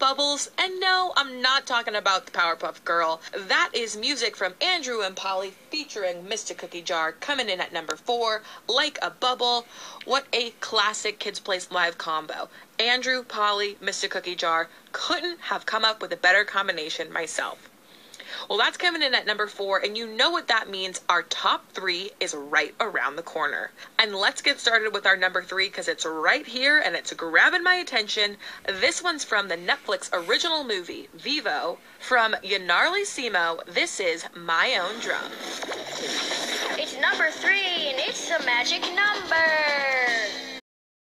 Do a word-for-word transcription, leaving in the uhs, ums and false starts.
Bubbles. And no, I'm not talking about the Powerpuff Girl. That is music from Andrew and Polly featuring Mister Cookie Jar coming in at number four, Like a Bubble. What a classic Kids Place Live combo. Andrew, Polly, Mister Cookie Jar. Couldn't have come up with a better combination myself. Well, that's coming in at number four, and you know what that means. Our top three is right around the corner. And let's get started with our number three because it's right here and it's grabbing my attention. This one's from the Netflix original movie, Vivo. From Yanarli Simo, this is My Own Drum. It's number three, and it's a magic number.